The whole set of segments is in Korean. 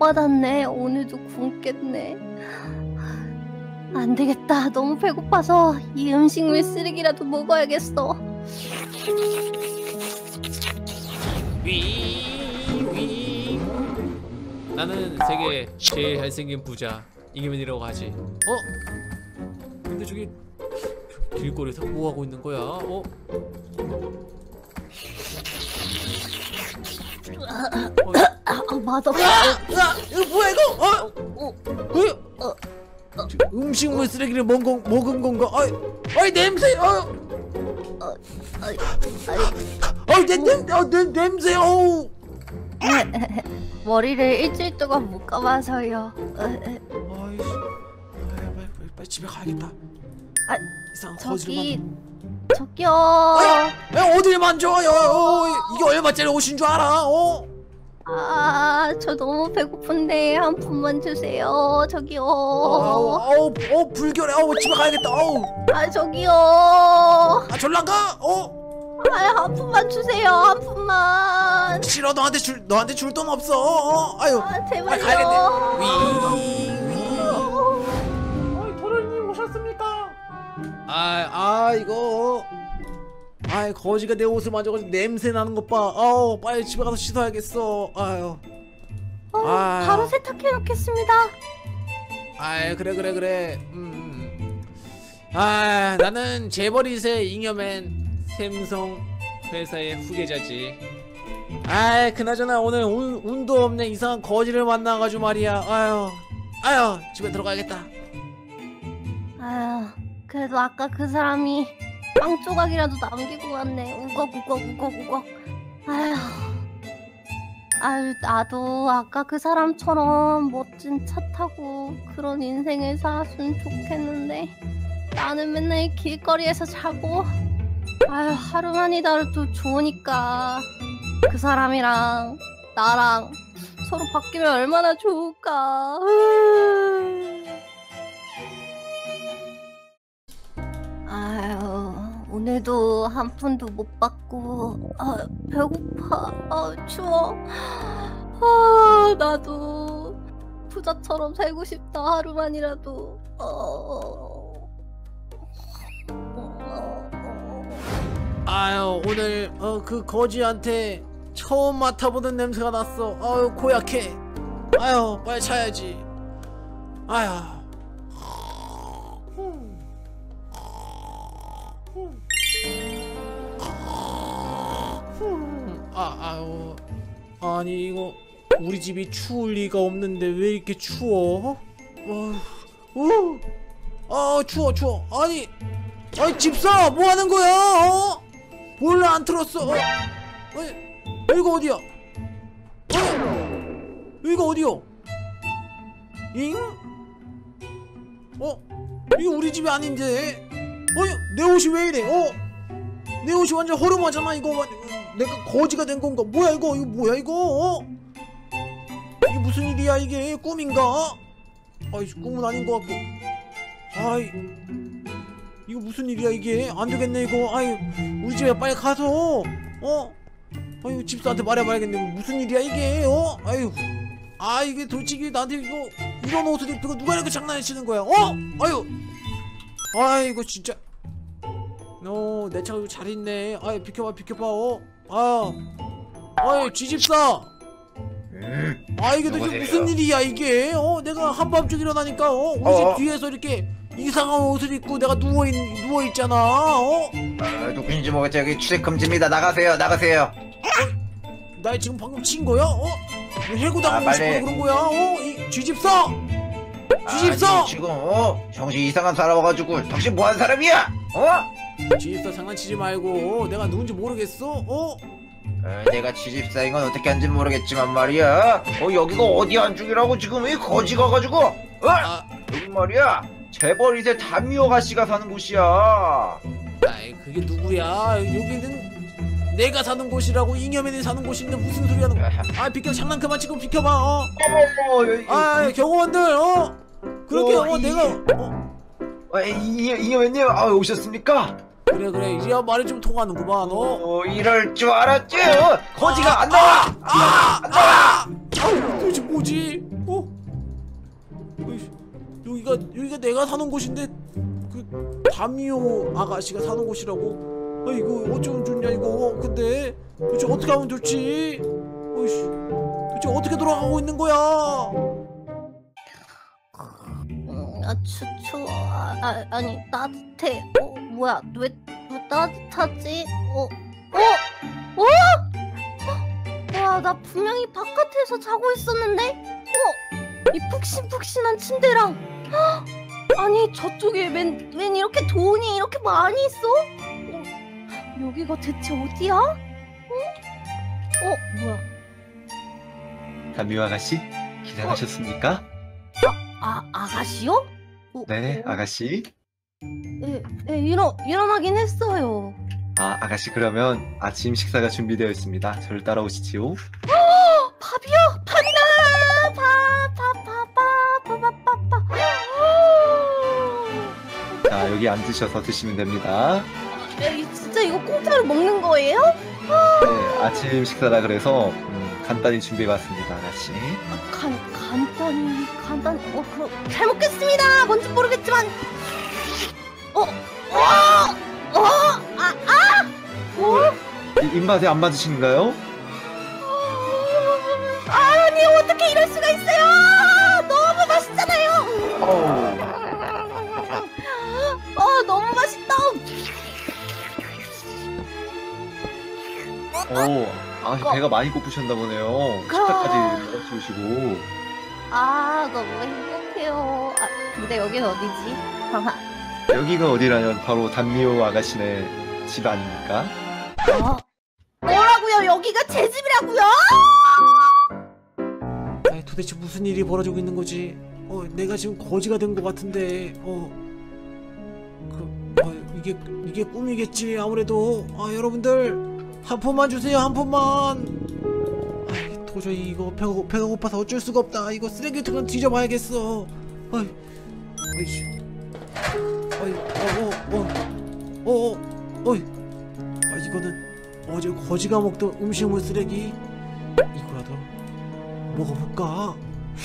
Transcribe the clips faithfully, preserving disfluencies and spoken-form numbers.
받았네. 오늘도 굶겠네. 안 되겠다. 너무 배고파서 이 음식물 쓰레기라도 먹어야겠어. 위, 위. 나는 세계 제일 잘생긴 부자 잉여맨이라고 하지. 어? 근데 저기 길거리에서 뭐 하고 있는 거야? 어? 어, 아, 맛없어. 야, 이거 뭐야 이거? 어? 어, 어? 어? 음식물 쓰레기를 먹은, 건, 먹은 건가? 아이, 아이 냄새! 어, 어, 아이, 아이, 내, 내, 어, 내 냄새! 어우! 머리를 일주일 동안 묶어봐서요. 아이씨, 빨리, 빨리, 빨리 집에 가야겠다. 아, 이상한 저기, 거지를 저기요. 만. 야, 어딜 만져? 야, 어, 이게 얼마짜리 옷인 줄 알아? 어? 아, 저 너무 배고픈데 한 푼만 주세요. 저기요. 아우, 아우, 어, 불결해. 아우, 집에 가야겠다. 아우. 아, 저기요. 아, 절랑 가? 어? 아, 한 푼만 주세요. 한 푼만. 싫어, 너한테 줄, 너한테 줄 돈 없어. 어? 아유, 아, 제발요. 빨리 가야겠네. 위, 위. 어이, 도련님 오셨습니까? 아, 아, 이거. 아이, 거지가 내 옷을 만져가지고 냄새 나는 것 봐. 아우, 빨리 집에 가서 씻어야겠어. 아유. 어, 아. 바로 세탁해 놓겠습니다. 아이, 그래, 그래, 그래. 음. 아, 나는 재벌이세 잉여맨 샘성 회사의 후계자지. 아이, 그나저나 오늘 운, 운도 없네. 이상한 거지를 만나가지고 말이야. 아유, 아유, 집에 들어가야겠다. 아유, 그래도 아까 그 사람이 빵 조각이라도 남기고 왔네. 우걱우걱 우걱우걱. 아휴, 아유, 나도 아까 그 사람처럼 멋진 차 타고 그런 인생을 살았으면 좋겠는데 나는 맨날 길거리에서 자고. 아유, 하루만이라도 좋으니까 그 사람이랑 나랑 서로 바뀌면 얼마나 좋을까. 아유, 오늘도 한 푼도 못 받고. 아, 배고파. 아, 추워. 아, 나도 부자처럼 살고 싶다. 하루만이라도. 어... 아유, 오늘 어, 그 거지한테 처음 맡아보는 냄새가 났어. 아유, 고약해. 아유, 빨리 자야지. 아유. 아, 아유. 아니, 이거 우리 집이 추울 리가 없는데 왜 이렇게 추워? 어, 어, 아, 추워, 추워. 아니, 아니, 집사, 뭐 하는 거야? 어? 몰라, 안 틀었어. 어? 아니, 여기가 어디야? 어? 여기가 어디요? 잉? 어? 이거 우리 집이 아닌데? 어? 내 옷이 왜 이래? 어? 내 옷이 완전 허름하잖아. 이거 내가 거지가 된 건가? 뭐야 이거? 이거 뭐야 이거? 어? 이게 무슨 일이야 이게? 꿈인가? 아이, 꿈은 아닌 것 같고. 아이, 이거 무슨 일이야 이게? 안 되겠네 이거. 아이, 우리 집에 빨리 가서 어? 아유, 집사한테 말해봐야겠네. 무슨 일이야 이게? 어? 아유, 아, 이게 도대체 나한테 이거 이런 옷을 입히고 누가 이렇게 장난치는 거야? 어? 아유, 아이고 진짜. 어, 내 차 잘 있네. 아이, 비켜봐, 비켜봐. 어? 아, 아이, 쥐집사. 음, 아, 이게 도대체 무슨 일이야 이게? 어? 내가 한밤중 일어나니까 어? 우리 집 어? 뒤에서 이렇게 이상한 옷을 입고 내가 누워 있 누워 있잖아. 어? 아, 누군지 모르겠죠. 여기 출입 금지입니다. 나가세요, 나가세요. 나 지금 방금 친 거야? 어? 해고당하고 아, 싶어 빨리. 그런 거야? 어? 이 쥐집사! 쥐집사! 아니, 지금 어? 정신 이상한 사람 와가지고 당신 뭐하는 사람이야? 어? 쥐집사 장난치지 말고. 어? 내가 누군지 모르겠어? 어? 어, 내가 취집사인 건 어떻게 하는지 모르겠지만 말이야. 어, 여기가 어디 안쪽이라고 지금 왜 거지 가가지고? 어? 아, 여기 말이야. 재벌 이세 다미오가 씨가 사는 곳이야. 아이, 그게 누구야? 여기는 내가 사는 곳이라고. 잉여맨이 사는 곳인데 무슨 소리 하는 거야? 아, 비켜. 장난 그만 치고 비켜봐. 어? 어머, 여기. 아, 경호원들. 어? 그렇게 어, 어, 이- 내가 어? 어, 이이이님 아, 오셨습니까? 그래 그래. 이제야 말이 좀 통하는구만. 어? 어, 이럴 줄 알았지. 어, 거지가 안 나와. 아! 아! 아! 도대체 뭐지? 여기가 여기가 내가 사는 곳인데 그 다미오 아가씨가 사는 곳이라고. 아 이거 어쩌면 좋냐 이거. 근데 도대체 어떻게 하면 좋지? 어이씨, 도대체 어떻게 돌아가고 있는 거야? 음, 아 추워. 아, 아 아니 따뜻해. 어 뭐야 왜, 왜 따뜻하지? 어 어? 어? 와 나 분명히 바깥에서 자고 있었는데? 어? 이 푹신푹신한 침대랑 헉! 아니 저쪽에 웬, 웬 이렇게 돈이 이렇게 많이 있어? 어? 여기가 대체 어디야? 어? 어? 뭐야? 다미오 아가씨 기상하셨습니까? 아 아가씨요? 어, 네, 어? 아가씨. 예, 예, 일어, 일어나긴 했어요. 아, 아가씨 그러면 아침 식사가 준비되어 있습니다. 저를 따라오시지요. 밥이요? 밥이다! 밥, 밥, 밥, 밥, 밥, 밥, 밥, 밥. 자, 여기 앉으셔서 드시면 됩니다. 야, 이 진짜 이거 공짜로 먹는 거예요? 네, 아침 식사라 그래서 음, 간단히 준비해봤습니다, 아가씨. 아, 간, 간단히, 간단히. 어, 그럼 잘 먹겠습니다. 뭔지 모르겠지만. 어, 어, 어, 아, 아, 어? 이- 입맛에 안 맞으신가요? 아니 어떻게 이럴 수가 있어요? 너무 맛있잖아요. 어우, 아 너무 맛있다. 오, 아, 배가 많이 고프셨나 보네요. 식사까지 먹어주시고. 아 너무 행복해요. 아 근데 여긴 어디지? 하하. 여기가 어디라면 바로 단미호 아가씨네 집 아닙니까? 어? 뭐라고요? 여기가 제 집이라고요? 아이 도대체 무슨 일이 벌어지고 있는 거지? 어 내가 지금 거지가 된 것 같은데 어 그, 어, 이게 이게 꿈이겠지 아무래도. 아 여러분들 한 푼만 주세요 한 푼만. 아이 도저히 이거 배가 고- 배가 고파서 어쩔 수가 없다. 이거 쓰레기통은 뒤져봐야겠어. 어이 어이씨 어이 어어어어 어, 어, 어이 아 이거는 어제 거지가 먹던 음식물 쓰레기. 이거라도 먹어볼까?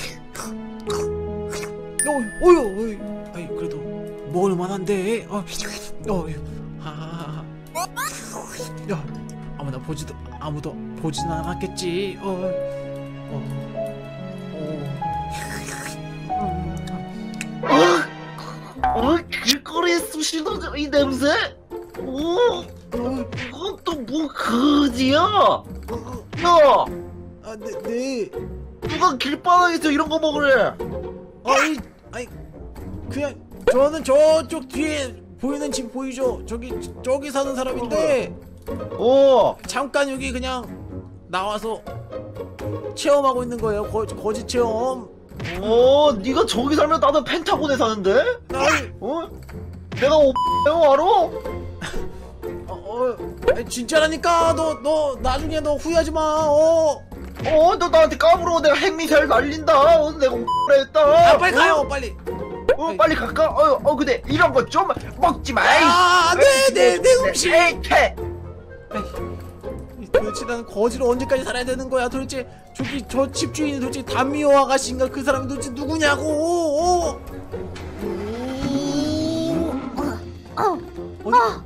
어이, 어이, 어이, 아이 그래도 먹을 만한데. 어, 어이, 아, 야, 아무나 보지도 아무도 보지는 않았겠지. 어, 어, 어, 어? 길거리에 쑤시는 이 냄새? 오, 어, 이건 또 뭐 거지야? 어, 야, 아, 네, 네, 누가 길바닥에서 이런 거 먹으래? 아이, 아이, 그냥 저는 저쪽 뒤에 보이는 집 보이죠? 저기 저기 사는 사람인데. 어, 잠깐 여기 그냥 나와서 체험하고 있는 거예요. 거, 거지 체험. 어, 네가 저기 살면 나도 펜타곤에 사는데? 아이, 어? 내가 오빠요 알아? 어, 어, 아이, 진짜라니까. 너, 너 나중에 너 후회하지 마. 어, 어, 너 나한테 까불어. 내가 핵미사일 날린다. 어, 내가 오빠라 했다. 아, 빨리 가요, 빨리. 어, 빨리 갈까? 어, 어, 근데 이런 거 좀 먹지 마. 아, 네, 네, 네 음식. 에이, 캐. 도대체 나는 거지로 언제까지 살아야 되는 거야? 도대체 저기 저 집주인이 도대체 담미호 아가씨인가? 그 사람이 도대체 누구냐고? 어, 어, 어디? 아,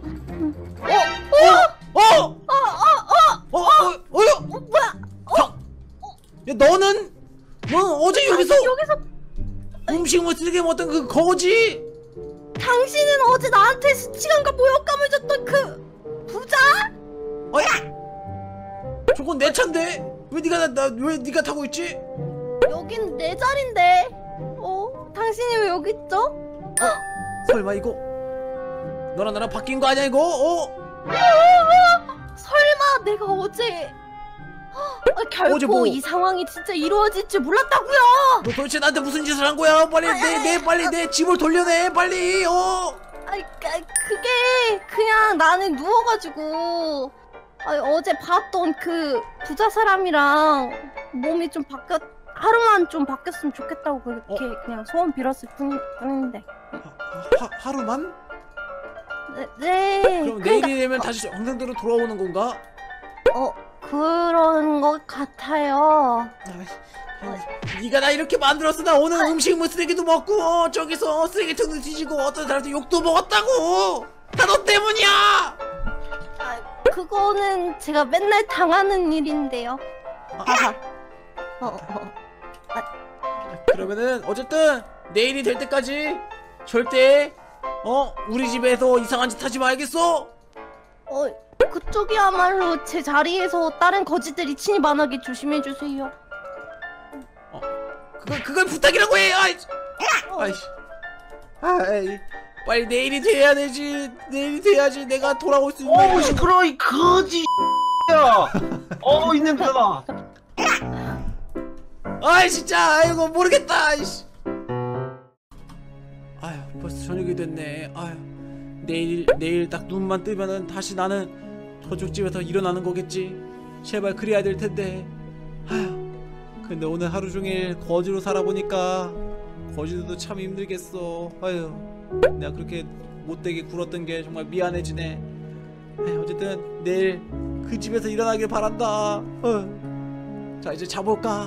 어, 어, 어, 어, 어, 어, 어, 뭐야? 자, 야, 너는, 너는 어제 여기서 여기서 음식물 쓰레기 먹었던 그 거지? 당신은 어제 나한테 수치감과 모욕감을 줬던 그 부자? 어야! 저건 내 차인데 왜 네가 나 왜 네가 타고 있지? 여긴 내 자리인데. 어? 당신이 왜 여기 있죠? 설마 이거 너랑 나랑 바뀐 거 아니야 이거? 어? 설마 내가 어제 아, 결코 어제 뭐- 이 상황이 진짜 이루어질 줄 몰랐다고요. 너 도대체 나한테 무슨 짓을 한 거야? 빨리 내 내 빨리 내 집을 돌려내 빨리. 어? 아이 그- 그게 그냥 나는 누워가지고 아이, 어제 봤던 그 부자 사람이랑 몸이 좀 바뀌었 하루만 좀 바뀌었으면 좋겠다고 그렇게 그냥 소원 빌었을 뿐, 뿐인데. 하, 하루만? 네, 네. 그럼 그러니까 내일이 되면 다시 정상대로 돌아오는 건가? 어 그런 것 같아요. 네가 나 이렇게 만들었어. 나 오늘 음식물 쓰레기도 먹고 어, 저기서 쓰레기통도 뒤지고 어떤 사람한테 욕도 먹었다고. 다 너 때문이야. 아, 그거는 제가 맨날 당하는 일인데요. 아, 어, 어. 그러면은 어쨌든 내일이 될 때까지 절대 어 우리 집에서 이상한 짓 하지 말겠어? 어, 그쪽이야말로 제 자리에서 다른 거지들이 침입 안 하게 조심해 주세요. 그걸 그걸 부탁이라고 해. 아이, 아이, 아이, 빨리 내일이 돼야 되지. 내일이 돼야지 내가 돌아올 수 있는. 어우 시끄러워 이 거지 야. 어우 이 냄새나. 아이 진짜 아이고 모르겠다. 아이씨. 아휴 벌써 저녁이 됐네. 아휴 내일 내일 딱 눈만 뜨면은 다시 나는 저쪽 집에서 일어나는 거겠지. 제발 그래야 될 텐데. 아휴 근데 오늘 하루 종일 거지로 살아보니까 거지들도 참 힘들겠어. 아휴 내가 그렇게 못되게 굴었던 게 정말 미안해지네. 아휴 어쨌든 내일 그 집에서 일어나길 바란다. 어. 자 이제 자볼까.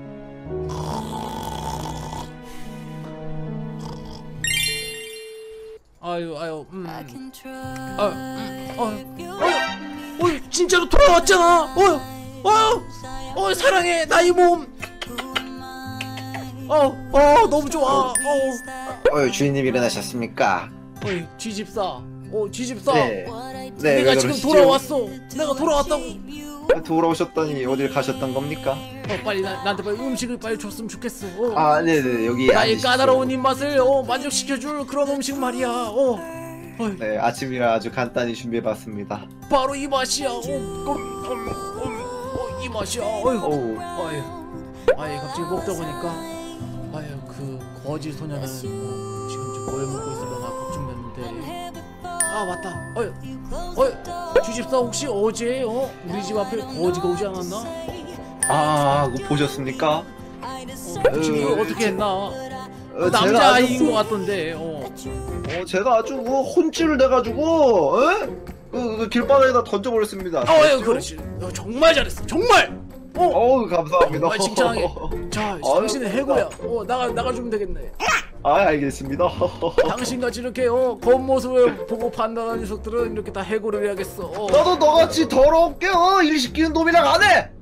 아유 아유 음. 아, 음. 어, 어, 어, 진짜로 돌아왔잖아. 어, 어, 어, 사랑해 나의 몸. 어, 어, 너무 좋아. 어, 어유 주인님 일어나셨습니까? 어이, 쥐집사. 어, 쥐집사. 네. 네, 내가 왜 지금 그러시죠? 돌아왔어. 내가 돌아왔다고. 돌아오셨더니 어딜 가셨던 겁니까? 어, 빨리 나, 나한테 빨리 음식을 빨리 줬으면 좋겠어. 어. 아 네네 여기 나의 앉으십시오. 까다로운 입맛을 어, 만족시켜줄 그런 음식 말이야. 어, 어이, 네 아침이라 아주 간단히 준비해봤습니다. 바로 이 맛이야. 어, 어, 어, 어, 어, 이 맛이야. 어이, 어우 아유, 아유, 갑자기 먹다 보니까, 아유, 그 거지 소녀는 어, 지금 좀 뭘 먹고 있을려나 걱정됐는데, 아 맞다. 어이, 어이, 주집사 혹시 어제 어 우리 집 앞에 거지가 오지 않았나? 아 그거 보셨습니까? 어, 지금 이거 어떻게 했나? 어, 제가 남자아이인 아주- 것 같던데. 어. 어 제가 아주 그 혼쭐을 내가지고 에? 그, 그 길바닥에다 던져버렸습니다. 어, 예, 그렇지. 어, 정말 잘했어. 정말. 어, 어우 감사합니다. 정말 칭찬하게. 자, 아유, 당신은 해고야. 어, 나가 나가주면 되겠네. 아 알겠습니다. 당신같이 이렇게 어 겉모습을 보고 판단하는 녀석들은 이렇게 다 해고를 해야겠어. 어. 나도 너같이 더럽게 어, 일 시키는 놈이랑 안 해.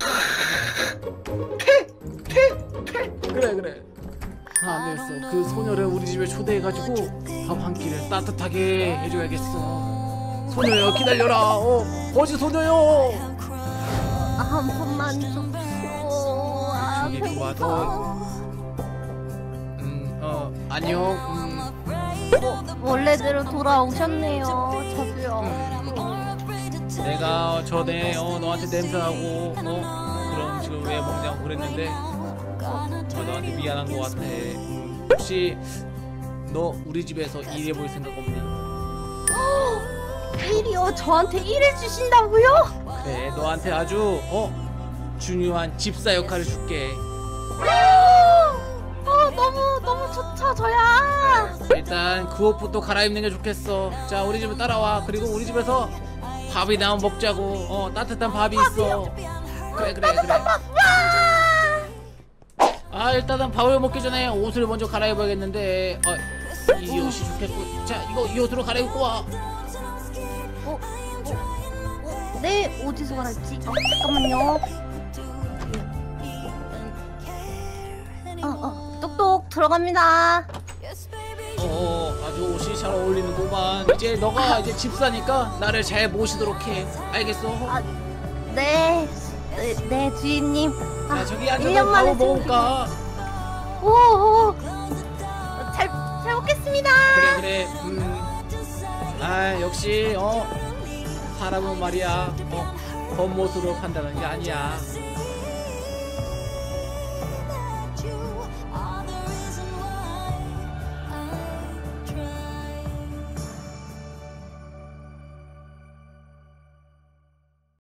그래 그래. 안 됐어. 그 소녀를 우리 집에 초대해가지고 밥 한 끼를 따뜻하게 해줘야겠어. 소녀여 기다려라. 어 거지 소녀여. 아, 한 번만 좀 줘. 아, 저기 그만. 배고파. 어, 음, 어 안녕. 음, 어, 원래대로 돌아오셨네요. 저도요. 내가 전에 어 너한테 냄새나고 어 그런 음식을 왜 먹냐고 그랬는데 어, 너한테 미안한 것 같아. 음, 혹시 너 우리 집에서 일해볼 생각 없니? 일이요? 저한테 일을 주신다고요? 그래 너한테 아주 어 중요한 집사 역할을 줄게. 어, 너무 너무 좋죠, 저야. 일단 그 옷부터 갈아입는 게 좋겠어. 자 우리 집에 따라와. 그리고 우리 집에서 밥이 나오면 먹자고. 어 따뜻한 밥이 있어. 그래 그래 그래. 아 일단은 밥을 먹기 전에 옷을 먼저 갈아입어야겠는데. 어, 이 옷이 좋겠고. 자 이거 이 옷으로 갈아입고 와. 어, 어, 네, 어디서 갈았지? 어, 잠깐만요. 어, 어, 똑똑 들어갑니다. 어 아주 옷이 잘 어울리는구만. 이제 너가 이제 집사니까 나를 잘 모시도록 해. 알겠어? 아, 네, 네, 네 주인님. 자 아, 저기 일 앉아서 년 만에 밥을 먹을까? 오, 오, 잘, 잘 먹겠습니다. 그래 그래. 음. 아 역시 어 사람은 말이야 어 겉모습으로 판단하는 게 아니야.